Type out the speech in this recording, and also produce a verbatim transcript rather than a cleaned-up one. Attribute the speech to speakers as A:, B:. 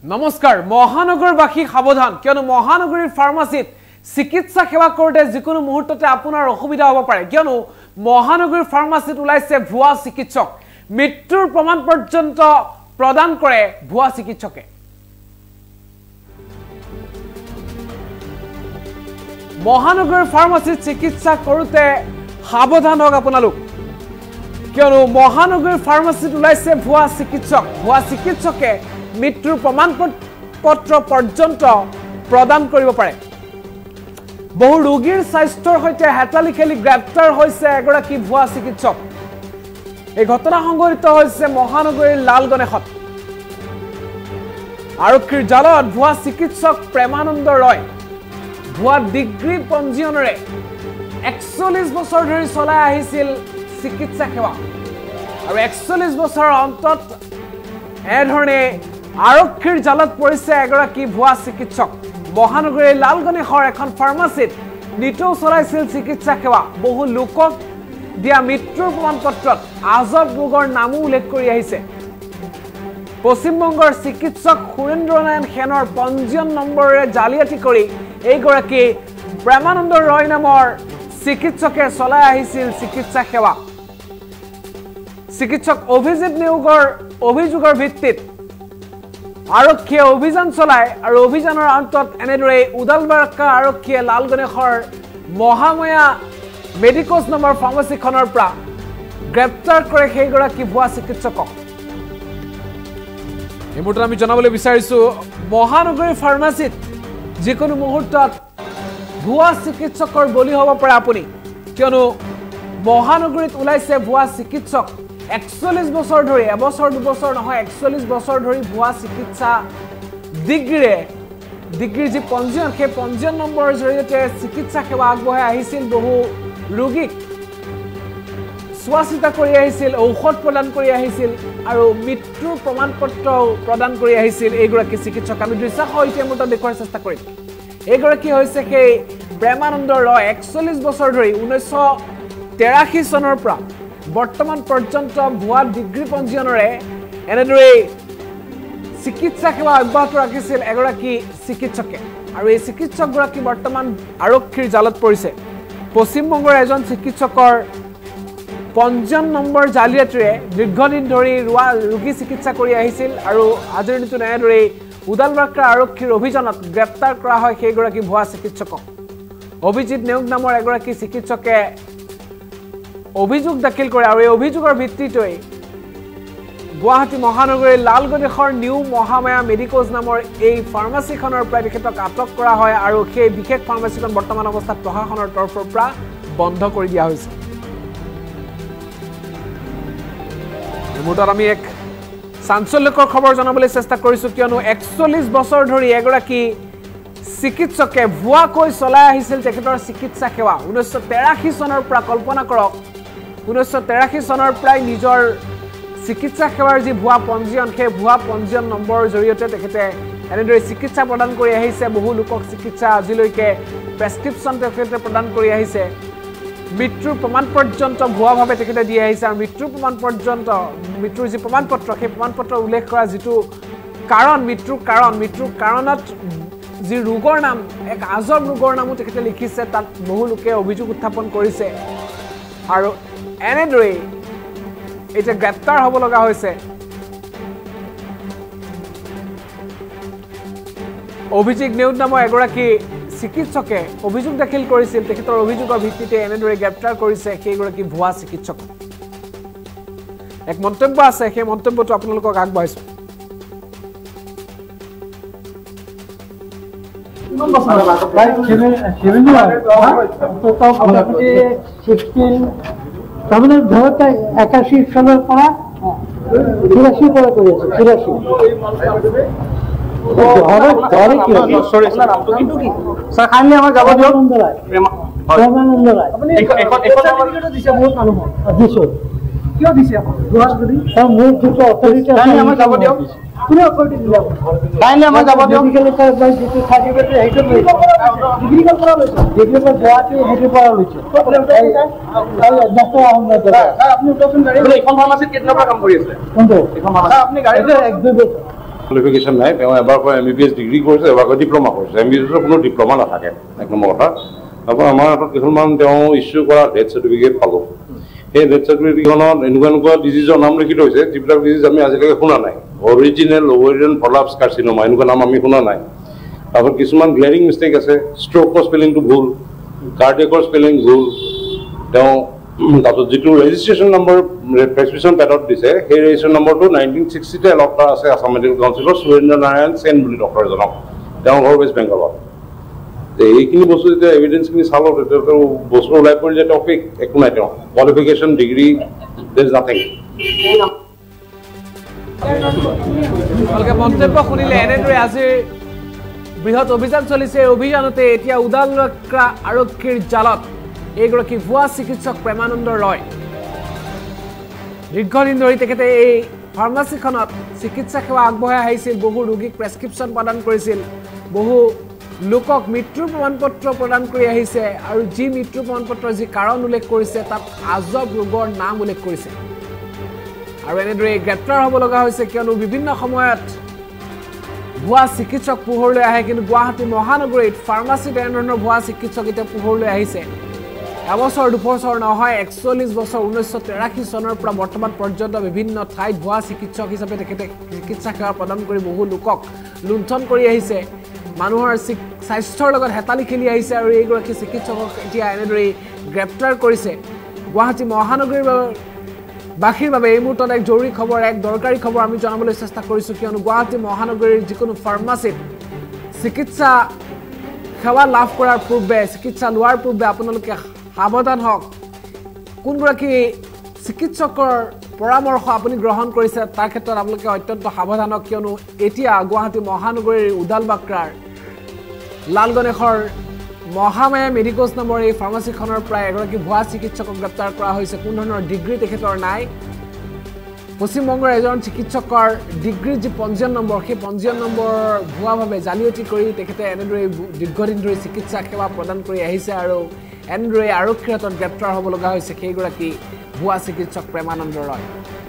A: নমস্কাৰ মহানগৰবাসী সাৱধান কিয়নো মহানগৰীৰ ফাৰ্মাসীত চিকিৎসা সেৱা কৰোতে যিকোনো মুহূৰ্ততে আপোনাৰ অসুবিধা হ'ব পাৰে কিয়নো মহানগৰীৰ ফাৰ্মাসীত ওলাইছে ভুৱা চিকিৎসক মৃত্যুৰ প্ৰমাণ পৰ্যন্ত প্ৰদান কৰে ভুৱা চিকিৎসকে মহানগৰীৰ ফাৰ্মাসীত চিকিৎসা কৰোতে সাৱধান হওক আপোনালোক কিয়নো মহানগৰীৰ ফাৰ্মাসীত ওলাইছে ভুৱা চিকিৎসক ভুৱা চিকিৎসকে মৃত্যুৰ প্ৰমাণ পত্ৰ পৰ্যন্ত প্ৰদান কৰিব পাৰে বহু ৰোগীৰ স্বাস্থ্যৰ সৈতে হেতালি খেলি গ্ৰেপ্তাৰ হৈছে এগৰাকী ভুৱা চিকিৎসক এই ঘটনা সংঘটিত হৈছে মহানগৰীৰ লালগণেশত আৰক্ষীৰ জালত ভুৱা চিকিৎসক প্ৰেমানন্দ ৰয় ভুৱা ডিগ্ৰী পঞ্জীয়নেৰে একচল্লিশ বছৰ ধৰি চলাই আহিছিল চিকিৎসা সেৱা আৰু একচল্লিশ বছৰৰ অন্তত এধৰণে আৰক্ষীৰ জালত পৰিছে এগৰাকী ভুৱা চিকিৎসক মহানগৰীৰ লালগণেশৰ এখন ফাৰ্মাসীত নিতৌ চলাইছিল চিকিৎসা সেৱা বহু লোকক দিয়া মৃত্যুৰ প্ৰমাণ পত্ৰত আজব ৰোগৰ নামো উল্লেখ কৰি আহিছে পশ্চিমবংগৰ চিকিৎসক সুৰেন্দ্ৰ নাৰায়ণ সেনৰ পঞ্জীয়ন নম্বৰেৰে জালিয়াতি কৰি এইগৰাকী প্ৰেমানন্দ ৰয় নামৰ চিকিৎসকে চলাই আহিছিল চিকিৎসা সেৱা চিকিৎসক অভিজিত নিয়োগৰ অভিযোগৰ ভিত্তিত আৰক্ষীয়ে অভিযান চলায় আৰু অভিযানৰ অন্তত এনেদৰে উদালবাৰকা আৰক্ষীয়ে লালগণেশৰ মহাময়া মেডিকোজ নামৰ ফাৰ্মাসীখনৰ পৰা গ্ৰেপ্তাৰ কৰে সেইগৰাকী ভুৱা চিকিৎসকক এই মুহূৰ্তত আমি জনাবলৈ বিচাৰিছো মহানগৰীৰ ফাৰ্মাসীত যিকোনো মুহূৰ্তত ভুৱা চিকিৎসকৰ বলি হ'ব পাৰে আপুনি কিয়নো মহানগৰীত ওলাইছে ভুৱা চিকিৎসক একচল্লিশ বছৰ ধৰি এবছৰ দুবছৰ নহয় একচল্লিশ বছৰ ধৰি ভুৱা চিকিৎসা ডিগ্ৰীৰে ডিগ্ৰীৰ যি পঞ্জীয়ন সেই পঞ্জীয়ন নম্বৰৰ জৰিয়তে চিকিৎসা সেৱা আগবঢ়াই আহিছিল বহু ৰোগীক চোৱা চিতা কৰি আহিছিল ঔষধ প্ৰদান কৰি আহিছিল আৰু মৃত্যুৰ প্ৰমাণ পত্ৰ প্ৰদান কৰি আহিছিল এইগৰাকী চিকিৎসক আমি দৃশ্যাসহ এতিয়া মুহূৰ্তত দেখুৱাৰ চেষ্টা কৰিম এইগৰাকী হৈছে সেই প্ৰেমানন্দ ৰয় একচল্লিশ বছৰ ধৰি ঊনৈছশ তেৰাশী চনৰ পৰা বৰ্তমান পৰ্যন্ত ভুৱা ডিগ্ৰী পঞ্জীয়নেৰে এনেদৰে চিকিৎসা সেৱা অব্যাহত ৰাখিছিল এগৰাকী চিকিৎসকে আৰু এই চিকিৎসকগৰাকী বৰ্তমান আৰক্ষীৰ জালত পৰিছে পশ্চিমবংগৰ এজন চিকিৎসকৰ পঞ্জীয়ন নম্বৰ জালিয়াতিৰে দীৰ্ঘদিন ধৰি ৰোগী চিকিৎসা কৰি আহিছিল আৰু আজিৰ দিনটোত এনেদৰে উদালবাৰকা আৰক্ষীৰ অভিযানত গ্ৰেপ্তাৰ কৰা হয় সেইগৰাকী ভুৱা চিকিৎসকক অভিজিত নিয়োগ নামৰ এগৰাকী চিকিৎসকে অভিযোগ দাখিল কৰে আৰু এই অভিযোগৰ ভিত্তিতেই গুৱাহাটী মহানগৰীৰ লালগণেশৰ নিউ মহামায়া মেডিকোজ নামৰ এই ফাৰ্মাসীখনৰ পৰা তেখেতক আটক কৰা হয় আৰু সেই বিশেষ ফাৰ্মাসীখন বৰ্তমান অৱস্থাত প্ৰশাসনৰ তৰফৰ পৰা বন্ধ কৰি দিয়া হৈছে এই মুহূৰ্তত আমি এক চাঞ্চল্যকৰ খবৰ জনাবলৈ চেষ্টা কৰিছো কিয়নো একচল্লিশ বছৰ ধৰি এগৰাকী চিকিৎসকে ভুৱাকৈ চলাই আহিছিল তেখেতৰ চিকিৎসা সেৱা ঊনৈছশ তেৰাশী চনৰ পৰা কল্পনা কৰক ঊনৈছশ তেৰাশী চনৰ প্ৰায় নিজৰ চিকিৎসা সেৱাৰ যি ভুৱা পঞ্জীয়ন সেই ভুৱা পঞ্জীয়ন নম্বৰৰ জৰিয়তে তেখেতে এনেদৰে চিকিৎসা প্ৰদান কৰি আহিছে বহু লোকক চিকিৎসা আজিলৈকে প্ৰেছক্ৰিপশ্যন তেখেতে প্ৰদান কৰি আহিছে মৃত্যুৰ প্ৰমাণ পৰ্যন্ত ভুৱাভাৱে তেখেতে দি আহিছে আৰু মৃত্যুৰ প্ৰমাণ পৰ্যন্ত মৃত্যুৰ যি প্ৰমাণ পত্ৰ সেই প্ৰমাণ পত্ৰ উল্লেখ কৰা যিটো কাৰণ মৃত্যুৰ কাৰণ মৃত্যুৰ কাৰণত যি ৰোগৰ নাম এক আজব ৰোগৰ নামো তেখেতে লিখিছে তাত বহু লোকে অভিযোগ উত্থাপন কৰিছে আৰু এনেদৰে এতিয়া গ্ৰেপ্তাৰ হ'ব লগা হৈছে অভিজিত নিয়োগ নামৰ এগৰাকী চিকিৎসকে অভিযোগ দাখিল কৰিছিল তেখেতৰ অভিযোগৰ ভিত্তিতে এনেদৰে গ্ৰেপ্তাৰ কৰিছে সেইগৰাকী ভুৱা চিকিৎসক এক মন্তব্য আছে সেই মন্তব্যটো আপোনালোকক আগবঢ়াইছো
B: তাহলে ধরতে একাশি সালের পরা তিরাশি পরে করেছে তিরাশি স্যার খাইলে আমার যাবতীয় প্রেমানন্দ রায় প্রেমানন্দ রায় বহুত মানুষ দিছো কিয় দিছে স্যার মোৰ দুটো অথৰিটি আছে আমাৰ যাবতীয় কোনে অথৰিটি দিলে কাইলে আমাৰ যাবতীয় মেডিকেল কলেজ যিটো সাৰ্টিফিকেট সেইটো ডিগ্ৰী কৰা লৈছে ডিগ্ৰী পৰা গুৱাহাটী হেৰি পৰা লৈছে ডক্টৰ আহমেদ স্যার আপনি উঠোন গাড়ী এখন ফাৰ্মাসীত কেতিয়া পৰা কাম কৰি আছে কোনটো এখন ফাৰ্মাসী আপনি গাড়ী এক দুই বছৰ
C: কোৱালিফিকেশ্যন নাই তেওঁ এবাৰ M B B S degree কৰিছে এবাৰ ডিপ্ল'মা কৰিছে এম বি বি এছৰ কোনো ডিপ্ল'মা নাথাকে এক নম্বৰ কথা তাৰপৰা আমাৰ হাতত কিছুমান তেওঁ ইছ্যু কৰা ডেথ চাৰ্টিফিকেট পালোঁ সেই ডেথ চাৰ্টিফিকেটখনত এনেকুৱা এনেকুৱা ডিজিজৰ নাম লিখিত হৈছে যিবিলাক ডিজিজ আমি আজিলৈকে শুনা নাই অৰিজিনেল ওভেৰিয়ান প্ৰলাপছ কাৰ্চিনোমা এনেকুৱা নাম আমি শুনা নাই তাৰপৰা কিছুমান গ্লেৰিং মিষ্টেক আছে ষ্ট্ৰ'কৰ স্পেলিংটো ভুল কাৰ্ডিয়েকৰ স্পেলিং ভুল তেওঁ তাৰপিছত যিটো ৰেজিষ্ট্ৰেশ্যন নম্বৰ প্ৰেছক্ৰিপশ্যন পেডত দিছে সেই ৰেজিষ্ট্ৰেশ্যন নম্বৰটো নাইনটিন ছিক্সটিতে এলট কৰা আছে আছাম মেডিকেল কাউন্সিলৰ সুৰেন্দ্ৰ নাৰায়ণ সেন বুলি ডক্টৰ এজনক তেওঁ ঘৰ ৱেষ্ট বেংগলত এইখিনি বস্তু যেতিয়া এভিডেঞ্চখিনি চালোঁ তেতিয়াতো বস্তু ওলাই পৰি যে টপিক একো নাই তেওঁ qualification degree there is nothing
A: ভালকে মন্তব্য শুনিলে এনেদৰে আজি বৃহৎ অভিযান চলিছে অভিযানতে এতিয়া উদালক্ৰা আৰক্ষীৰ জালত এইগৰাকী ভুৱা চিকিৎসক প্ৰেমানন্দ ৰয় দীৰ্ঘদিন ধৰি তেখেতে এই ফাৰ্মাচীখনত চিকিৎসা সেৱা আগবঢ়াই আহিছিল বহু ৰোগীক প্ৰেছক্ৰিপশ্যন প্ৰদান কৰিছিল বহু লোকক মৃত্যুৰ প্ৰমাণপত্ৰ প্ৰদান কৰি আহিছে আৰু যি মৃত্যুৰ প্ৰমাণপত্ৰৰ যি কাৰণ উল্লেখ কৰিছে তাত আজব ৰোগৰ নাম উল্লেখ কৰিছে আৰু এনেদৰে গ্ৰেপ্তাৰ হ'ব লগা হৈছে কিয়নো বিভিন্ন সময়ত ভুৱা চিকিৎসক পোহৰলৈ আহে কিন্তু গুৱাহাটী মহানগৰীত ফাৰ্মাচীত এনেধৰণৰ ভুৱা চিকিৎসক এতিয়া পোহৰলৈ আহিছে এবছৰ দুবছৰ নহয় একচল্লিছ বছৰ ঊনৈছশ তেৰাশী চনৰ পৰা বৰ্তমান পৰ্যন্ত বিভিন্ন ঠাইত ভুৱা চিকিৎসক হিচাপে তেখেতে চিকিৎসা সেৱা প্ৰদান কৰি বহু লোকক লুণ্ঠন কৰি আহিছে মানুহৰ স্বাস্থ্যৰ লগত হেতালি খেলি আহিছে আৰু এইগৰাকী চিকিৎসকক এতিয়া এনেদৰে গ্ৰেপ্তাৰ কৰিছে গুৱাহাটী মহানগৰীৰ বাসীৰ বাবে এই মুহূৰ্তত এক জৰুৰী খবৰ এক দৰকাৰী খবৰ আমি জনাবলৈ চেষ্টা কৰিছোঁ কিয়নো গুৱাহাটী মহানগৰীৰ যিকোনো ফাৰ্মাচীত চিকিৎসা সেৱা লাভ কৰাৰ পূৰ্বে চিকিৎসা লোৱাৰ পূৰ্বে আপোনালোকে সাৱধান হওক কোনগৰাকী চিকিৎসকৰ পৰামৰ্শ আপুনি গ্ৰহণ কৰিছে তাৰ ক্ষেত্ৰত আপোনালোকে অত্যন্ত সাৱধান হওক কিয়নো এতিয়া গুৱাহাটী মহানগৰীৰ উদালবাক্ৰাৰ লাল গণেশৰ মহামায়া মেডিকোজ নামৰ এই ফাৰ্মাচীখনৰ প্ৰায় এগৰাকী ভুৱা চিকিৎসকক গ্ৰেপ্তাৰ কৰা হৈছে কোনো ধৰণৰ ডিগ্ৰী তেখেতৰ নাই পশ্চিমবংগৰ এজন চিকিৎসকৰ ডিগ্ৰীৰ যি পঞ্জীয়ন নম্বৰ সেই পঞ্জীয়ন নম্বৰ ভুৱাভাৱে জালিয়াতি কৰি তেখেতে এনেদৰে দীৰ্ঘদিন ধৰি চিকিৎসা সেৱা প্ৰদান কৰি আহিছে আৰু এনেদৰে আৰক্ষীৰ হাতত গ্ৰেপ্তাৰ হ'ব লগা হৈছে সেইগৰাকী ভুৱা চিকিৎসক প্ৰেমানন্দ ৰয়